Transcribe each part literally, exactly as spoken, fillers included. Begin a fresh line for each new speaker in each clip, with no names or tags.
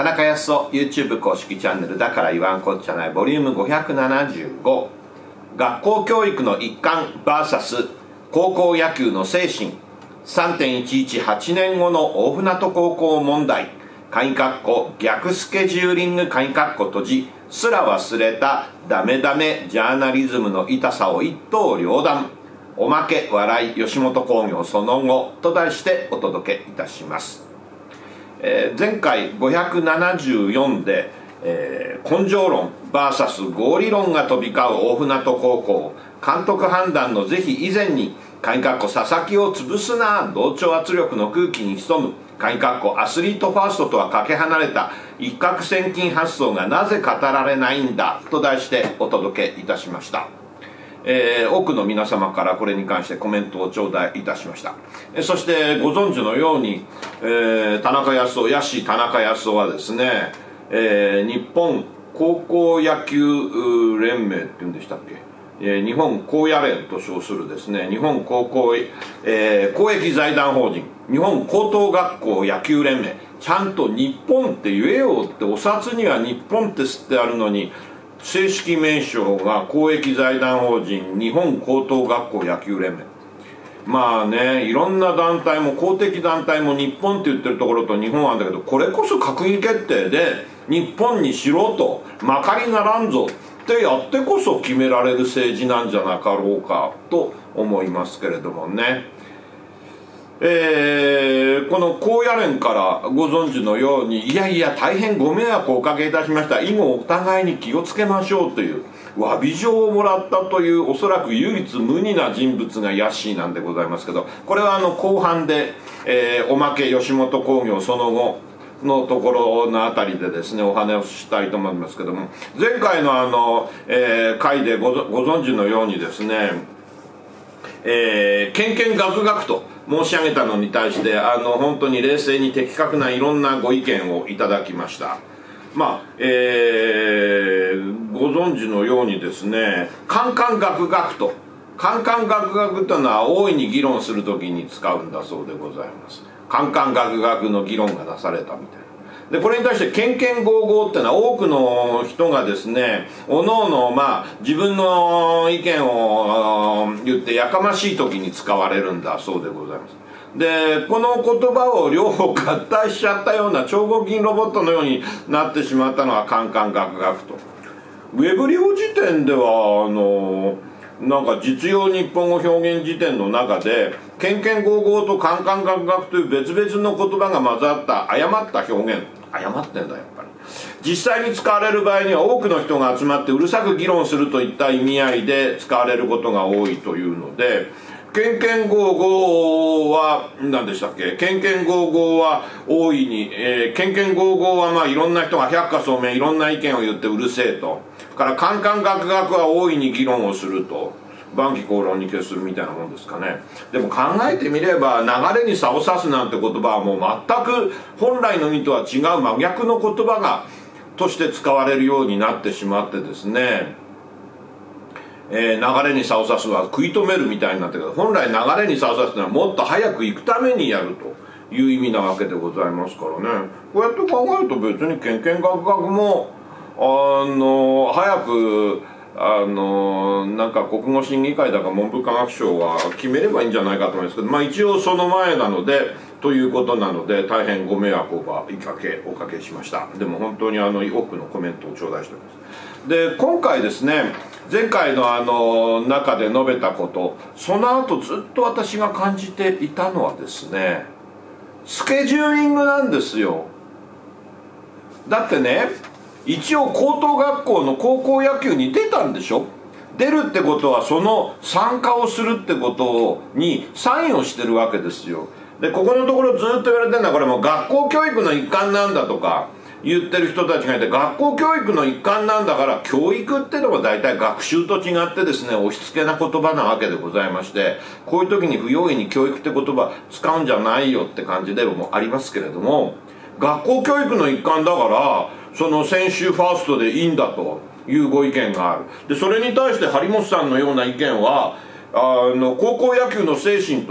田中康夫 YouTube 公式チャンネルだから言わんこっちゃないボリュームごひゃくななじゅうご、学校教育の一環 ブイエス 高校野球の精神 さんてんいちいちはち 年後の大船渡高校問題鍵括弧逆スケジューリング鍵括弧閉じすら忘れたダメダメジャーナリズムの痛さを一刀両断、おまけ笑い吉本興業その後と題してお届けいたします。えー、前回ごひゃくななじゅうよんで、えー、根性論 ブイエス 合理論が飛び交う大船渡高校監督判断の是非以前に鍵括弧佐々木を潰すな同調圧力の空気に潜む鍵括弧アスリートファーストとはかけ離れた一攫千金発想がなぜ語られないんだと題してお届けいたしました。えー、多くの皆様からこれに関してコメントを頂戴いたしました。えそしてご存知のように、えー、田中康夫ヤシ田中康夫はですね、えー、日本高校野球連盟っていうんでしたっけ、えー、日本高野連と称するですね日本高校、えー、公益財団法人日本高等学校野球連盟、ちゃんと日本って言えよって、お札には日本って吸ってあるのに正式名称が公益財団法人日本高等学校野球連盟。まあね、いろんな団体も公的団体も日本って言ってるところと日本あるんだけど、これこそ閣議決定で日本にしろとまかりならんぞってやってこそ決められる政治なんじゃなかろうかと思いますけれどもね。えー、この高野連からご存知のように、いやいや大変ご迷惑をおかけいたしました、以後お互いに気をつけましょうという詫び状をもらったという、おそらく唯一無二な人物がヤッシーなんでございますけど、これはあの後半で、えー、おまけ吉本興業その後のところのあたりでですねお話をしたいと思いますけども、前回のあの、えー、回で ご, ご存知のようにですね、えー、けんけんがくがくと申し上げたのに対して、あの本当に冷静に的確ないろんなご意見をいただきました。まあえー、ご存知のようにですね、カンカンガクガクとカンカンガクガクというのは大いに議論するときに使うんだそうでございます。カンカンガクガクの議論がなされたみたいな。でこれに対してケンケンゴーゴーっていうのは多くの人がですねおのおのまあ自分の意見を言ってやかましい時に使われるんだそうでございます。でこの言葉を両方合体しちゃったような超合金ロボットのようになってしまったのはカンカンガクガクと。ウェブ量辞典ではあのなんか実用日本語表現辞典の中でケンケンゴーゴーとカンカンガクガクという別々の言葉が混ざった誤った表現、誤ってんだやっぱり、実際に使われる場合には多くの人が集まってうるさく議論するといった意味合いで使われることが多いというので、ケンケンゴーゴーは何でしたっけ、ケンケンゴーゴーは大いに、えー、ケンケンゴーゴーはまあいろんな人が百花総面いろんな意見を言ってうるせえと、からカンカンガクガクは大いに議論をすると、万機公論に決するみたいなもんですかね。でも考えてみれば流れに差を差すなんて言葉はもう全く本来の意味とは違う真逆の言葉がとして使われるようになってしまってですね、えー、流れに差を差すは食い止めるみたいになってるけど、本来流れに差を差すというのはもっと早く行くためにやるという意味なわけでございますからね。こうやって考えると別にケンケンガクガクもあの早くあのなんか国語審議会だか文部科学省は決めればいいんじゃないかと思いますけど、まあ一応その前なのでということなので大変ご迷惑をおかけおかけしました。でも本当にあの多くのコメントを頂戴しております。で今回ですね、前回のあの中で述べたこと、その後ずっと私が感じていたのはですね、スケジューリングなんですよ。だってね、一応高等学校の高校野球に出たんでしょ。出るってことはその参加をするってことにサインをしてるわけですよ。でここのところずっと言われてるのは、これもう学校教育の一環なんだとか言ってる人たちがいて、学校教育の一環なんだから教育っていうのは大体学習と違ってですね押し付けな言葉なわけでございまして、こういう時に不用意に教育って言葉使うんじゃないよって感じでもありますけれども、学校教育の一環だからその専修ファーストでいいんだというご意見がある。でそれに対して張本さんのような意見は、あの高校野球の精神と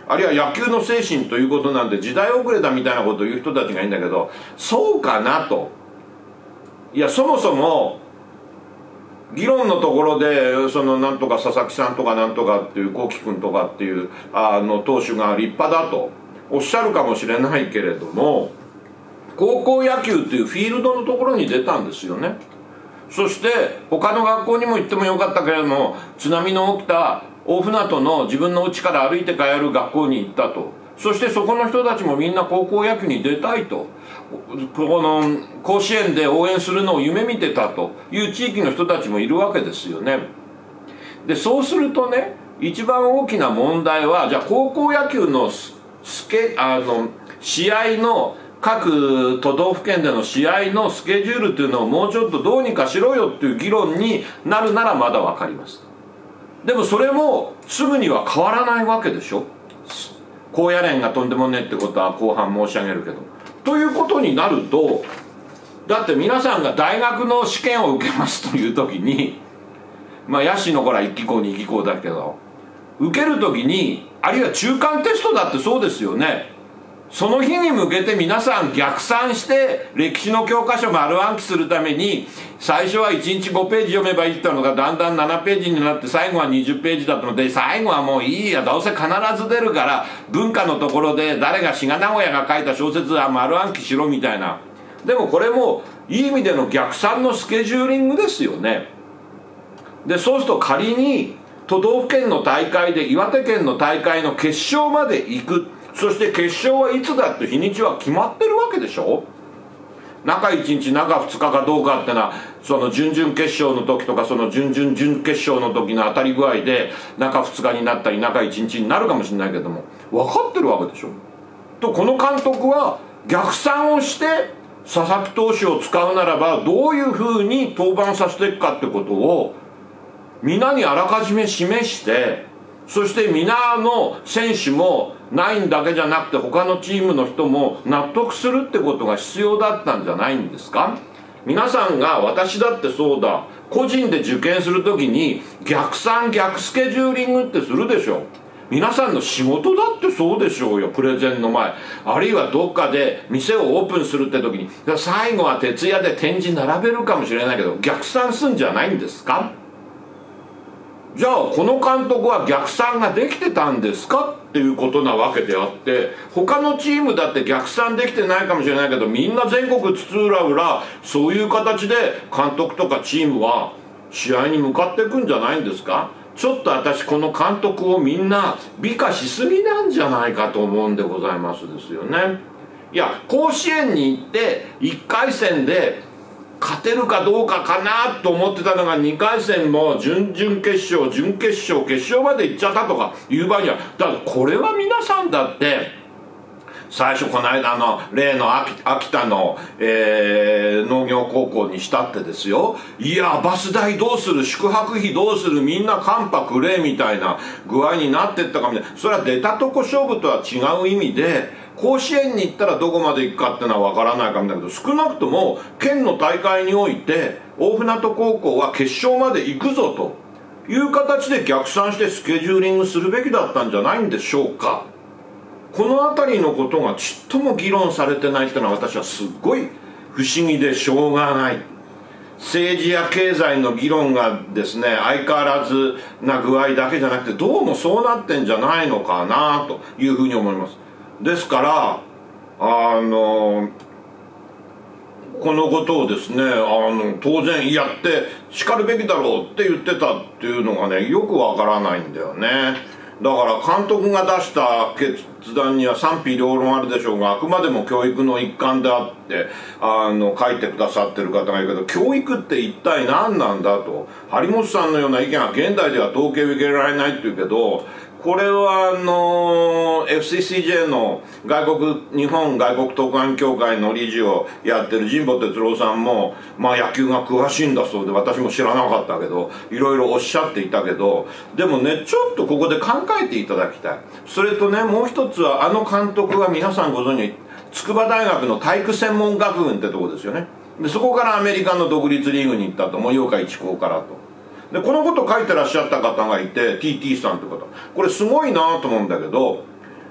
あるいは野球の精神ということなんで時代遅れだみたいなことを言う人たちがいるんだけど、そうかなと。いや、そもそも議論のところでそのなんとか佐々木さんとかなんとかっていう幸輝君とかっていうあの投手が立派だとおっしゃるかもしれないけれども、高校野球っていうフィールドのところに出たんですよね。そして他の学校にも行ってもよかったけれども、津波の起きた大船渡の自分の家から歩いて帰る学校に行ったと。そしてそこの人たちもみんな高校野球に出たいと、この甲子園で応援するのを夢見てたという地域の人たちもいるわけですよね。でそうするとね、一番大きな問題は、じゃあ高校野球のスケあの試合の各都道府県での試合のスケジュールというのをもうちょっとどうにかしろよっていう議論になるならまだ分かります。でもそれもすぐには変わらないわけでしょ。高野連がとんでもねえってことは後半申し上げるけど、ということになると、だって皆さんが大学の試験を受けますという時に、まあ野手の頃はいっき校にき校だけど、受ける時に、あるいは中間テストだってそうですよね。その日に向けて皆さん逆算して歴史の教科書丸暗記するために、最初はいちにちごページ読めばいいってのがだんだんななページになって、最後はにじゅっページだったので、最後はもういいや、どうせ必ず出るから文化のところで誰が志賀直哉が書いた小説は丸暗記しろみたいな。でもこれもいい意味での逆算のスケジューリングですよね。でそうすると仮に都道府県の大会で岩手県の大会の決勝まで行く、そして決勝はいつだって日にちは決まってるわけでしょ。中いちにち中ふつかかどうかってのは、その準々決勝の時とかその準々準決勝の時の当たり具合で中ふつかになったり中いちにちになるかもしれないけども、分かってるわけでしょ。とこの監督は逆算をして佐々木投手を使うならばどういうふうに登板させていくかってことを皆にあらかじめ示して、そして皆の選手もナインだけじゃなくて他のチームの人も納得するってことが必要だったんじゃないんですか。皆さんが、私だってそうだ、個人で受験するときに逆算逆スケジューリングってするでしょ。皆さんの仕事だってそうでしょうよ。プレゼンの前、あるいはどっかで店をオープンするって時に最後は徹夜で展示並べるかもしれないけど逆算すんじゃないんですか。じゃあこの監督は逆算ができてたんですかっていうことなわけであって、他のチームだって逆算できてないかもしれないけど、みんな全国津々浦々そういう形で監督とかチームは試合に向かっていくんじゃないんですか。ちょっと私この監督をみんな美化しすぎなんじゃないかと思うんでございますですよね。いや、甲子園に行っていっかい戦で勝てるかどうかかなと思ってたのがにかい戦も準々決勝準決勝決勝まで行っちゃったとかいう場合には、だからこれは皆さんだって最初この間の例の秋秋田の、えー、農業高校にしたってですよ、いやバス代どうする、宿泊費どうする、みんなカンパくれみたいな具合になってったかみたいな。それは出たとこ勝負とは違う意味で、甲子園に行ったらどこまで行くかっていうのは分からないかもだけど、少なくとも県の大会において大船渡高校は決勝まで行くぞという形で逆算してスケジューリングするべきだったんじゃないんでしょうか。この辺りのことがちっとも議論されてないっていうのは私はすっごい不思議でしょうがない。政治や経済の議論がですね、相変わらずな具合だけじゃなくて、どうもそうなってんじゃないのかなというふうに思います。ですからあのこのことをですね、あの当然やってしかるべきだろうって言ってたっていうのがね、よくわからないんだよね。だから監督が出した決断には賛否両論あるでしょうが、あくまでも教育の一環であってあの書いてくださってる方がいるけど、教育って一体何なんだと。張本さんのような意見は現代では統計を受けられないっていうけど、これはあの エフシーシージェー の外国日本外国特派員協会の理事をやってる神保哲郎さんも、まあ野球が詳しいんだそうで、私も知らなかったけどいろいろおっしゃっていたけど、でもね、ちょっとここで考えていただきたい。それとね、もう一つはあの監督は皆さんご存知、筑波大学の体育専門学群ってとこですよね。でそこからアメリカの独立リーグに行ったと、盛岡一高からと。でこのことを書いてらっしゃった方がいて、 ティーティー さんって方、これすごいなと思うんだけど、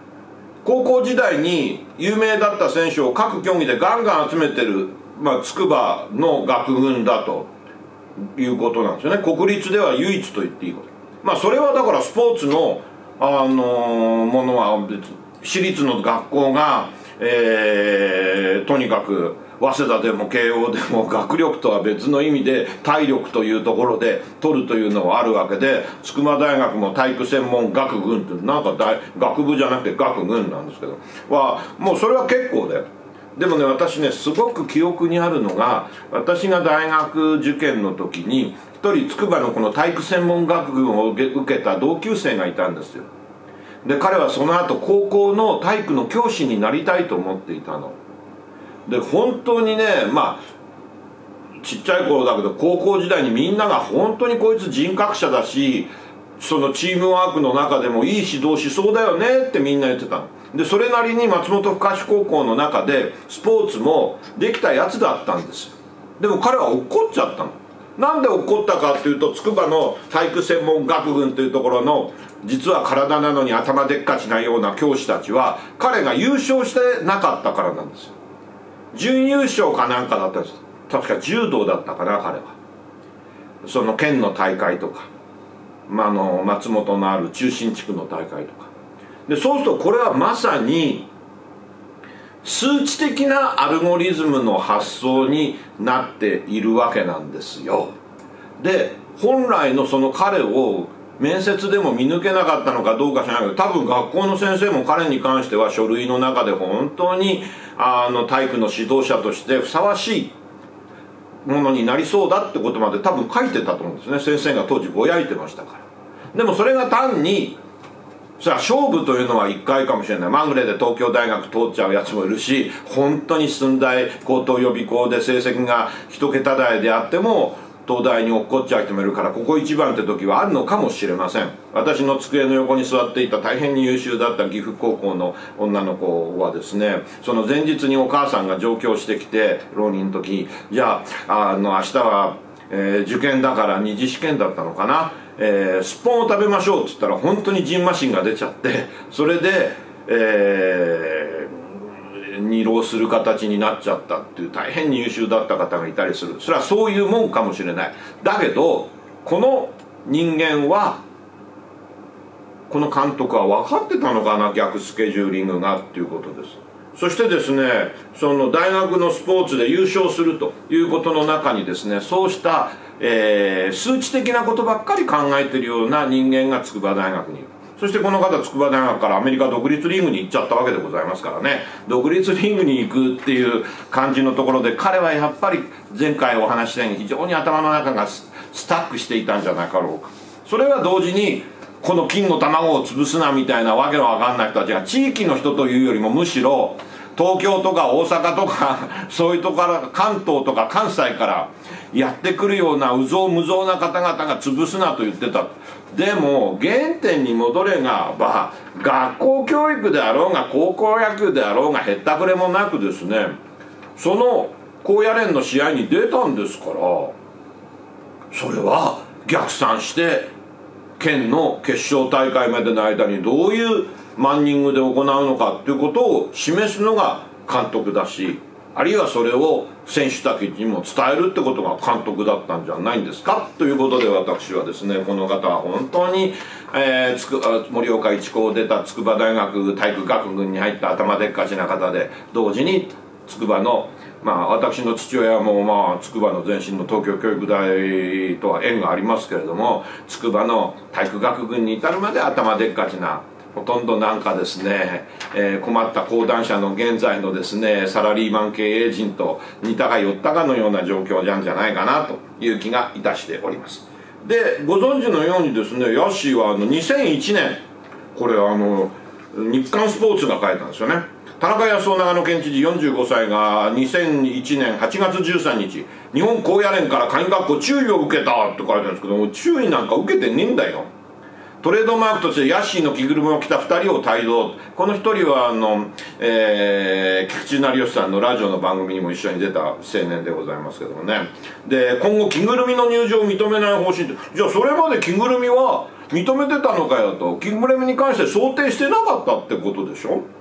高校時代に有名だった選手を各競技でガンガン集めてる、まあ、筑波の学群だということなんですよね。国立では唯一と言っていいこと。まあそれはだからスポーツの、あのー、ものは別私立の学校が、えー、とにかく早稲田でも慶応でも学力とは別の意味で体力というところで取るというのはあるわけで、筑波大学も体育専門学群ってなんか大学部じゃなくて学群なんですけどはもうそれは結構で、でもね私ねすごく記憶にあるのが、私が大学受験の時に一人筑波のこの体育専門学群を受けた同級生がいたんですよ。で彼はその後高校の体育の教師になりたいと思っていたので、本当にねまあちっちゃい頃だけど高校時代にみんなが本当にこいつ人格者だし、そのチームワークの中でもいい指導しそうだよねってみんな言ってたので、それなりに松本深志高校の中でスポーツもできたやつだったんですよ。でも彼は落っこっちゃったの。なんで落っこったかっていうと、筑波の体育専門学群というところの実は体なのに頭でっかちなような教師たちは彼が優勝してなかったからなんですよ。準優勝かなんかだったんです。確か柔道だったかな彼は。その県の大会とか、まあ、あの松本のある中心地区の大会とかで、そうするとこれはまさに数値的なアルゴリズムの発想になっているわけなんですよ。で本来のその彼を面接でも見抜けなかったのかどうか知らないけど、多分学校の先生も彼に関しては書類の中で本当にあの体育の指導者としてふさわしいものになりそうだってことまで多分書いてたと思うんですね。先生が当時ぼやいてましたから。でもそれが単にそれは勝負というのはいっかいかもしれない。まぐれで東京大学通っちゃうやつもいるし、本当に駿台高等予備校で成績が一桁台であっても東大に落っこっちゃう人もいるから、ここ一番って時はあるのかもしれません。私の机の横に座っていた大変に優秀だった岐阜高校の女の子はですね、その前日にお母さんが上京してきて、浪人の時、じゃあ、あの明日は、えー、受験だから二次試験だったのかな、えー、すっぽんを食べましょうって言ったら本当にジンマシンが出ちゃって、それで、えー、二浪する形になっちゃったっていう大変に優秀だった方がいたりする。それはそういうもんかもしれない。だけどこの人間は、この監督は分かってたのかな、逆スケジューリングがっていうことです。そしてですね、その大学のスポーツで優勝するということの中にですね、そうした、えー、数値的なことばっかり考えているような人間が筑波大学にいる。そしてこの方、筑波大学からアメリカ独立リーグに行っちゃったわけでございますからね。独立リーグに行くっていう感じのところで、彼はやっぱり前回お話ししたように非常に頭の中がスタックしていたんじゃなかろうか。それは同時にこの金の卵を潰すなみたいなわけのわかんない人たちが、地域の人というよりもむしろ東京とか大阪とかそういうとこから、関東とか関西からやってくるようなうぞうむぞうな方々が潰すなと言ってた。でも原点に戻れがば、学校教育であろうが高校野球であろうがへったくれもなくですね、その高野連の試合に出たんですから、それは逆算して県の決勝大会までの間にどういうマンニングで行うのかっていうことを示すのが監督だし、あるいはそれを選手たちにも伝えるってことが監督だったんじゃないんですかということで、私はですね、この方は本当に、えー、つく盛岡一高を出た筑波大学体育学群に入った頭でっかちな方で、同時に筑波の、まあ私の父親もまあ筑波の前身の東京教育大とは縁がありますけれども、筑波の体育学群に至るまで頭でっかちな、ほとんどなんかですね、えー、困った講談社の現在のですねサラリーマン経営陣と似たか寄ったかのような状況なんじゃないかなという気がいたしております。でご存知のようにですね、ヤッシーはあのにせんいちねん、これあの日刊スポーツが書いたんですよね。田中康夫長野県知事よんじゅうごさいがにせんいちねんはちがつじゅうさんにち、日本高野連から会員学校注意を受けたって書いてあるんですけども、注意なんか受けてねえんだよ。トレードマークとしてヤッシーの着ぐるみを着たふたりを帯同。このひとりはあの、えー、菊池成吉さんのラジオの番組にも一緒に出た青年でございますけどもね。で今後着ぐるみの入場を認めない方針って、じゃあそれまで着ぐるみは認めてたのかよと。着ぐるみに関して想定してなかったってことでしょ。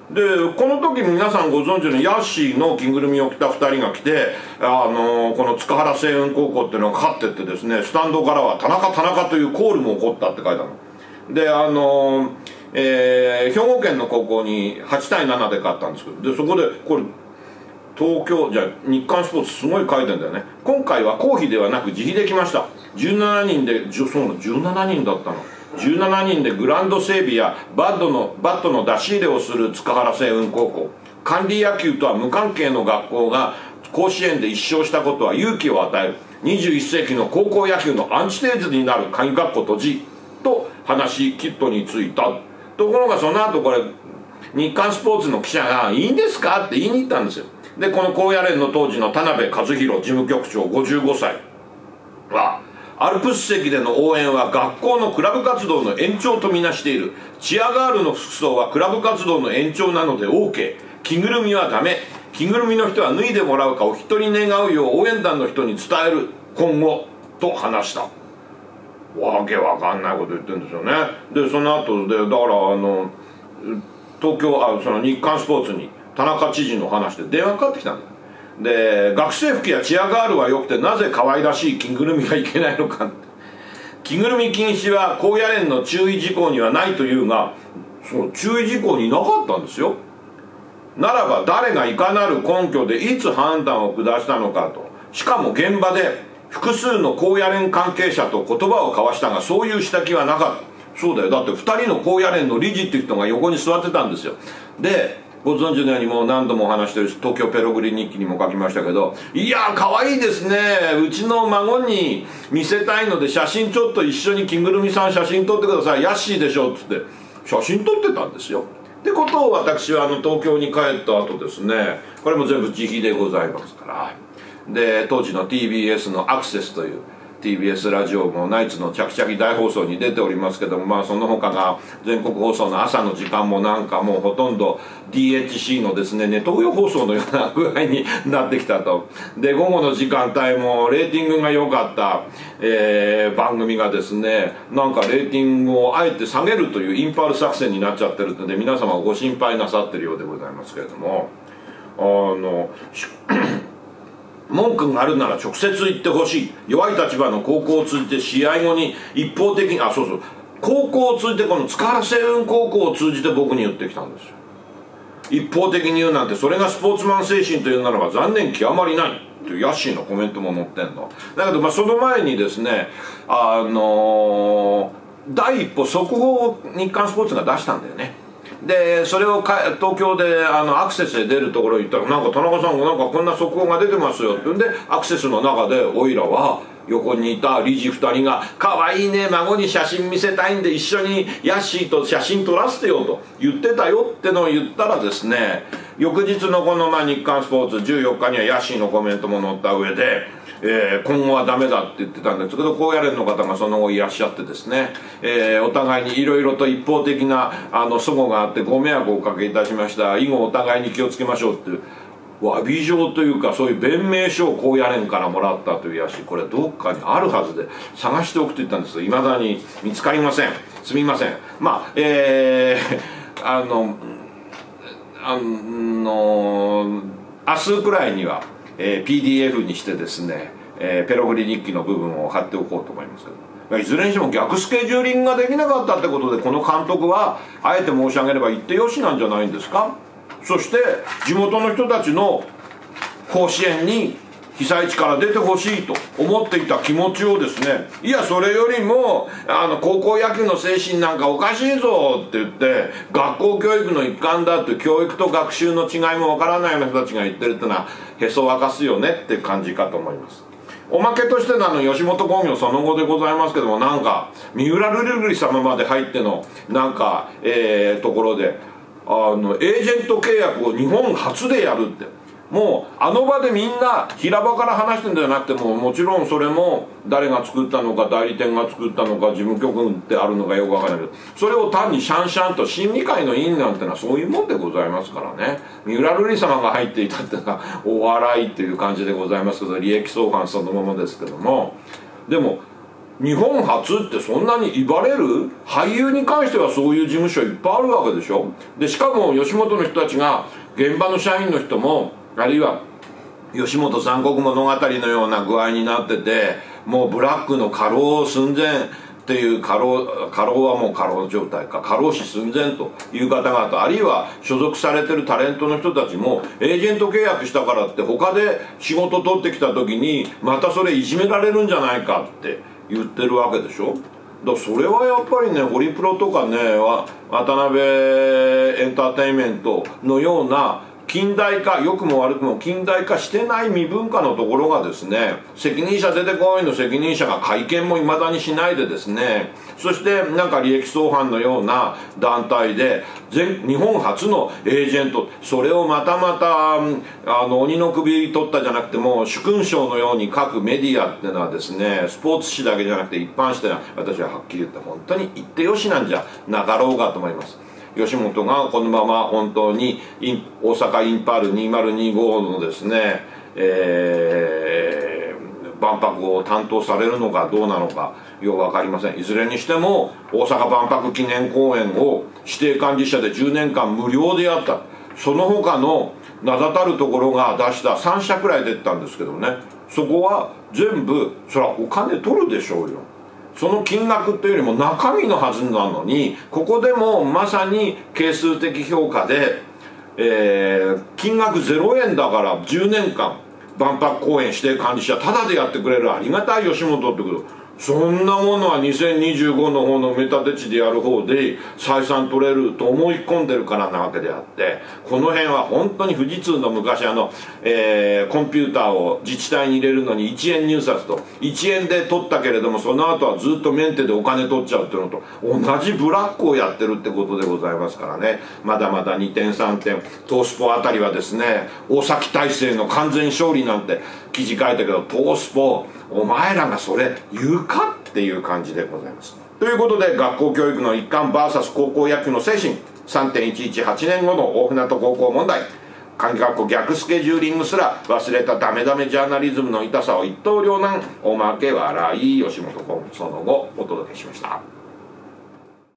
でこの時皆さんご存知のヤッシーの着ぐるみを着たふたりが来て、あのー、この塚原星雲高校っていうのが勝ってってですね、スタンドからは田中田中というコールも起こったって書いてあるので、あのーえー、兵庫県の高校にはちたいななで勝ったんですけど、でそこでこれ東京じゃ日刊スポーツすごい書いてんだよね。今回は公費ではなく自費で来ました。じゅうななにんで、そうのじゅうななにんだったの。じゅうななにんでグラウンド整備やバットのバットの出し入れをする塚原星雲高校。管理野球とは無関係の学校が甲子園で一勝したことは勇気を与える。にじゅういっせいきの高校野球のアンチテーゼになる鍵括弧閉じと話しキットについた。ところがその後これ日刊スポーツの記者が「いいんですか?」って言いに行ったんですよ。でこの高野連の当時の田辺和弘事務局長ごじゅうごさいは、アルプス席での応援は学校のクラブ活動の延長とみなしている。チアガールの服装はクラブ活動の延長なので OK。 着ぐるみはダメ。着ぐるみの人は脱いでもらうかお一人願うよう応援団の人に伝える今後と話した。わけわかんないこと言ってるんですよね。でその後でだからあの東京あその日刊スポーツに田中知事の話で電話かかってきたんだよ。で学生服やチアガールはよくてなぜ可愛らしい着ぐるみがいけないのか。着ぐるみ禁止は高野連の注意事項にはないというが、その注意事項になかったんですよ。ならば誰がいかなる根拠でいつ判断を下したのかと。しかも現場で複数の高野連関係者と言葉を交わしたがそういう指摘はなかった。そうだよ、だってふたりの高野連の理事っていう人が横に座ってたんですよ。でご存知のようにもう何度もお話してる東京ペログリ日記にも書きましたけど、いやー可愛いですね、うちの孫に見せたいので写真ちょっと一緒に着ぐるみさん写真撮ってください、ヤッシーでしょっつって写真撮ってたんですよ。ってことを私はあの東京に帰った後ですね、これも全部自費でございますから、で当時の ティービーエス のアクセスという ティービーエス ラジオもナイツのチャキチャキ大放送に出ておりますけども、まあその他が全国放送の朝の時間もなんかもうほとんど ディーエイチシー のですねネトウヨ放送のような具合になってきたと。で午後の時間帯もレーティングが良かった、えー、番組がですねなんかレーティングをあえて下げるというインパール作戦になっちゃってるので皆様ご心配なさってるようでございますけれども、あの文句があるなら直接言ってほしい。弱い立場の高校を通じて試合後に一方的にあそうそう高校を通じてこの塚原星雲高校を通じて僕に言ってきたんですよ。一方的に言うなんてそれがスポーツマン精神というならば残念極まりないというヤッシーのコメントも載ってんのだけど、まあその前にですねあのー、第一歩速報を日刊スポーツが出したんだよね。でそれをか東京であのアクセスで出るところに行ったらなんか田中さんがなんかこんな速報が出てますよって言うんでアクセスの中でおいらは横にいた理事ふたりが「可愛いね孫に写真見せたいんで一緒にヤッシーと写真撮らせてよ」と言ってたよってのを言ったらですね、翌日のこのまあ日刊スポーツじゅうよっかにはヤッシーのコメントも載った上でえー、今後はダメだって言ってたんですけど高野連の方がその後いらっしゃってですね、えー、お互いにいろいろと一方的なあの齟齬があってご迷惑をおかけいたしました、以後お互いに気をつけましょうっていう詫び状というかそういう弁明書を高野連からもらったというやし、これどっかにあるはずで探しておくと言ったんですがいまだに見つかりません。すみません。まあえー、あのあの明日くらいにはえー、ピーディーエフ にしてですね、えー、ペログリ日記の部分を貼っておこうと思いますけど、いずれにしても逆スケジューリングができなかったってことでこの監督はあえて申し上げれば言ってよしなんじゃないんですか。そして地元の人たちの甲子園に被災地から出てほしいと思っていた気持ちをですね、いやそれよりもあの高校野球の精神なんかおかしいぞって言って学校教育の一環だって教育と学習の違いもわからないような人たちが言ってるってのはへそ沸かすよねっていう感じかと思います。おまけとしてのあの吉本興業その後でございますけども、なんか三浦瑠麗様まで入ってのなんか、えー、ところであのエージェント契約を日本初でやるって、もうあの場でみんな平場から話してるんじゃなくてももちろんそれも誰が作ったのか代理店が作ったのか事務局ってあるのかよくわからないけど、それを単にシャンシャンと審議会の委員なんてのはそういうもんでございますからね。三浦瑠麗様が入っていたってのはお笑いっていう感じでございますけど利益相反そのままですけども、でも日本初ってそんなに威張れる？俳優に関してはそういう事務所いっぱいあるわけでしょ。でしかも吉本の人たちが現場の社員の人もあるいは吉本残酷物語のような具合になってて、もうブラックの過労寸前っていう過労、過労はもう過労状態か、過労死寸前という方々、あるいは所属されてるタレントの人たちもエージェント契約したからって他で仕事取ってきた時にまたそれいじめられるんじゃないかって言ってるわけでしょ。だからそれはやっぱりね、ホリプロとかね、渡辺エンターテインメントのような近代化、良くも悪くも近代化してない未文化のところがですね、責任者出てこいの責任者が会見もいまだにしないでですね、そしてなんか利益相反のような団体で全日本初のエージェント、それをまたまたあの鬼の首取ったじゃなくても主勲章のように各メディアっていうのはですね、スポーツ紙だけじゃなくて一般紙では私ははっきり言って本当に言ってよしなんじゃなかろうかと思います。吉本がこのまま本当に大阪インパールにせんにじゅうごのですね、えー、万博を担当されるのかどうなのかよく分かりません。いずれにしても大阪万博記念公園を指定管理者でじゅうねんかん無料でやった。その他の名だたるところが出したさんしゃくらい出てたんですけどね、そこは全部それはお金取るでしょうよ。その金額っていうよりも中身のはずなのに、ここでもまさに係数的評価で、えー、金額ゼロえんだからじゅうねんかん万博公園指定管理者タダでやってくれるありがたい吉本ってこと、そんなものはにせんにじゅうごの方の埋め立て地でやる方で採算取れると思い込んでるからなわけであって、この辺は本当に富士通の昔あの、えー、コンピューターを自治体に入れるのにいちえん入札といちえんで取ったけれどもその後はずっとメンテでお金取っちゃうっていうのと同じブラックをやってるってことでございますからね。まだまだにてんさんてん東スポあたりはですね、大崎体制の完全勝利なんて記事書いたけど、東スポお前らがそれ言うかっていう感じでございます。ということで、学校教育の一環 ブイエス 高校野球の精神 さんてんいちいちはち 年後の大船渡高校問題、漢学校逆スケジューリングすら忘れたダメダメジャーナリズムの痛さを一刀両断、おまけ笑い吉本興業その後お届けしました。